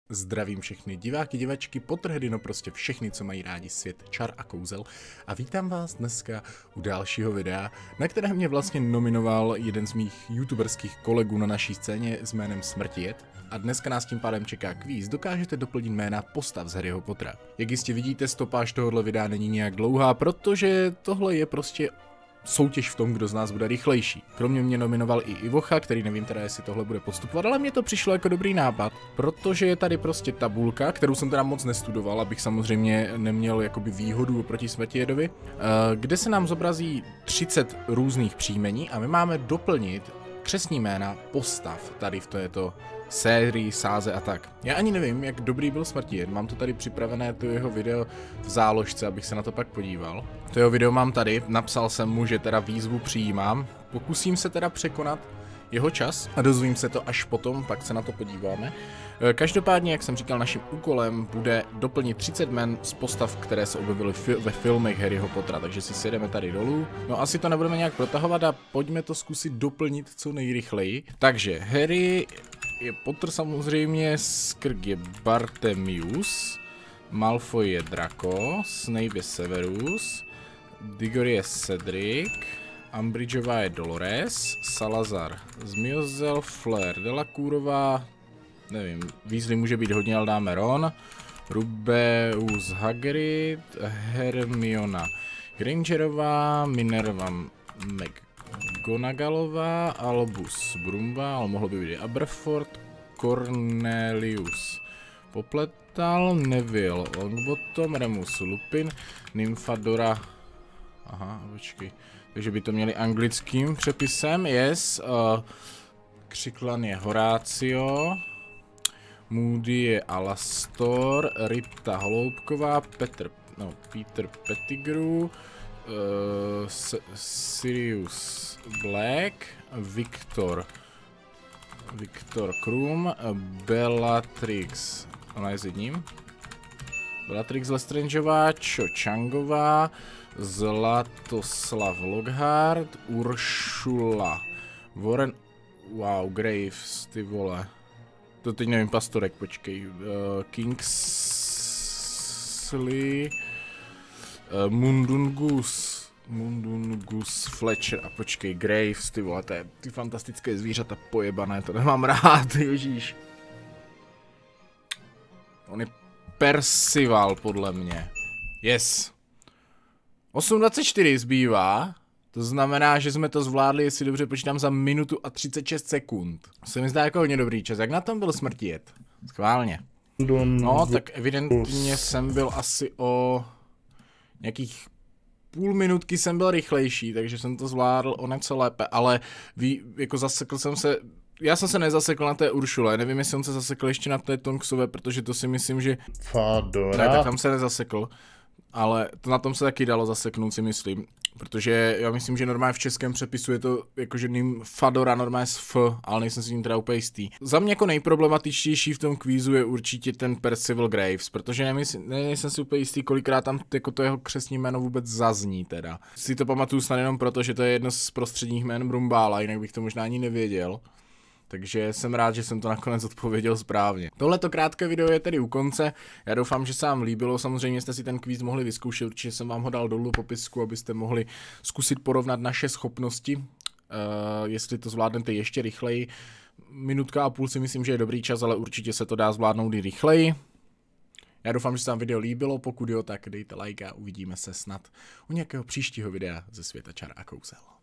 Zdravím všechny diváky, divačky, potrhedy, no prostě všechny, co mají rádi svět čar a kouzel. A vítám vás dneska u dalšího videa, na které mě vlastně nominoval jeden z mých youtuberských kolegů na naší scéně s jménem Smrtijet. A dneska nás tím pádem čeká kvíz, dokážete doplnit jména postav z Harryho Pottera. Jak jistě vidíte, stopáž tohohle videa není nějak dlouhá, protože tohle je prostě soutěž v tom, kdo z nás bude rychlejší. Kromě mě nominoval i Ivocha, který nevím teda, jestli tohle bude postupovat, ale mně to přišlo jako dobrý nápad, protože je tady prostě tabulka, kterou jsem teda moc nestudoval, abych samozřejmě neměl jakoby výhodu oproti Smrtijedovi, kde se nám zobrazí 30 různých příjmení a my máme doplnit křestní jména postav tady v této sérii, sáze a tak. Já ani nevím, jak dobrý byl Smrtijed, mám to tady připravené, to jeho video v záložce, abych se na to pak podíval. To jeho video mám tady, napsal jsem mu, že teda výzvu přijímám, pokusím se teda překonat jeho čas a dozvím se to až potom, pak se na to podíváme. Každopádně, jak jsem říkal, naším úkolem bude doplnit 30 jmen z postav, které se objevily ve filmech Harryho Pottera, takže si sjedeme tady dolů. No asi to nebudeme nějak protahovat a pojďme to zkusit doplnit co nejrychleji. Takže Harry je Potter samozřejmě, Skrg je Bartemius, Malfoy je Draco, Snape je Severus, Diggory je Cedric, Umbridgeová je Dolores, Salazar Zmiozel, Flair Delacourová, nevím, Weasley může být hodně, ale dáme Ron, Rubeus Hagrid, Hermiona Grangerová, Minerva McGonagallová, Albus Brumba, ale mohlo by být Aberford, Cornelius Popletal, Neville Longbottom, Remus Lupin, Nymfadora, aha, počkej, takže by to měli anglickým přepisem, yes, Křiklan je Horácio, Moody je Alastor, Ripta Holoubková, Peter Pettigrew, Sirius Black, Victor Krum, Bellatrix, ona je s jedním, Bellatrix Lestrangeová, Cho Changová, Zlatoslav Lockhart, Uršula Warren, wow, Graves, ty vole. To teď nevím, Pastorek, počkej. Kingsley, Mundungus Fletcher a počkej, Graves, ty vole, to je ty fantastické zvířata pojebané, to nemám rád, ježíš. On je Percival, podle mě. Yes. 8:24 zbývá. To znamená, že jsme to zvládli, jestli dobře počítám, za minutu a 36 sekund. Se mi zdá jako hodně dobrý čas. Jak na tom byl Smrtijet? Schválně. No, tak evidentně jsem byl asi o nějakých půl minutky jsem byl rychlejší, takže jsem to zvládl o něco lépe, ale jako zasekl jsem se, já jsem se nezasekl na té Uršule, nevím, jestli on se zasekl ještě na té Tonksové, protože to si myslím, že... Fadora. Ne, tak tam se nezasekl, ale to na tom se taky dalo zaseknout, si myslím. Protože já myslím, že normálně v českém přepisu je to jakože Fadora normálně s F, ale nejsem si tím teda úplně jistý. Za mě jako nejproblematičtější v tom kvízu je určitě ten Percival Graves, protože nejsem si úplně jistý, kolikrát tam jako to jeho křestní jméno vůbec zazní teda. Si to pamatuju snad jenom proto, že to je jedno z prostředních jmén Brumbála, jinak bych to možná ani nevěděl. Takže jsem rád, že jsem to nakonec odpověděl správně. Tohleto krátké video je tedy u konce. Já doufám, že se vám líbilo. Samozřejmě jste si ten kvíz mohli vyzkoušet, určitě jsem vám ho dal dolů do popisku, abyste mohli zkusit porovnat naše schopnosti. Jestli to zvládnete ještě rychleji. Minutka a půl si myslím, že je dobrý čas, ale určitě se to dá zvládnout i rychleji. Já doufám, že se vám video líbilo, pokud jo, tak dejte like a uvidíme se snad u nějakého příštího videa ze světa čar a kouzel.